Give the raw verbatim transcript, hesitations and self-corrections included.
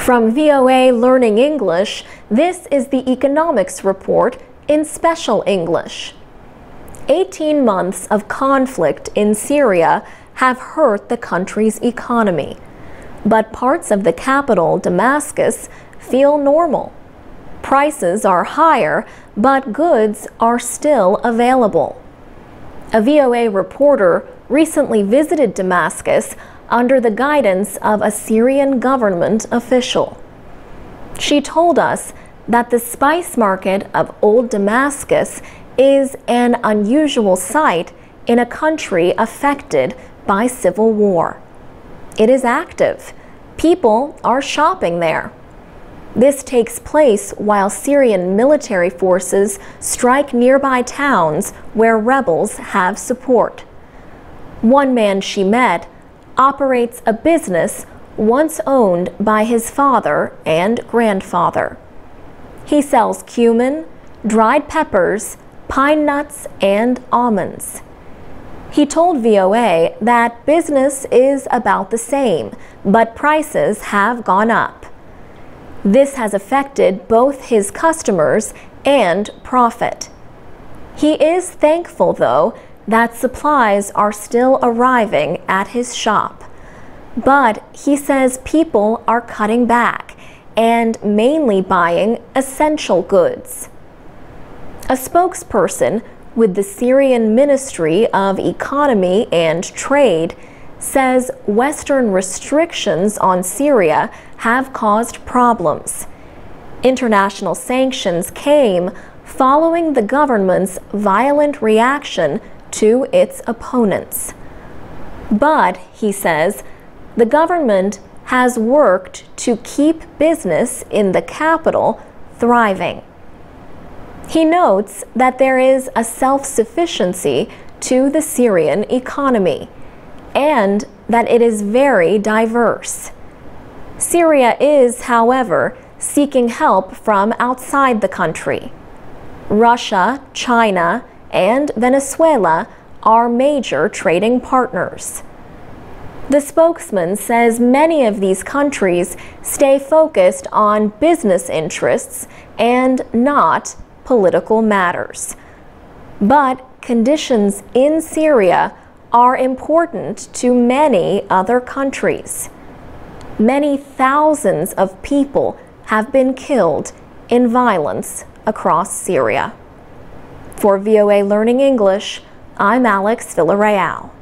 From V O A Learning English, this is the Economics Report in Special English. eighteen months of conflict in Syria have hurt the country's economy, but parts of the capital, Damascus, feel normal. Prices are higher, but goods are still available. A V O A reporter recently visited Damascus under the guidance of a Syrian government official. She told us that the spice market of Old Damascus is an unusual sight in a country affected by civil war. It is active. People are shopping there. This takes place while Syrian military forces strike nearby towns where rebels have support. One man she met operates a business once owned by his father and grandfather. He sells cumin, dried peppers, pine nuts, and almonds. He told V O A that business is about the same, but prices have gone up. This has affected both his customers and profit. He is thankful, though, that supplies are still arriving at his shop. But he says people are cutting back and mainly buying essential goods. A spokesperson with the Syrian Ministry of Economy and Trade says Western restrictions on Syria have caused problems. International sanctions came following the government's violent reaction to its opponents. But, he says, the government has worked to keep business in the capital thriving. He notes that there is a self-sufficiency to the Syrian economy and that it is very diverse. Syria is, however, seeking help from outside the country. Russia, China, and Venezuela are major trading partners. The spokesman says many of these countries stay focused on business interests and not political matters. But conditions in Syria are important to many other countries. Many thousands of people have been killed in violence across Syria. For V O A Learning English, I'm Alex Villarreal.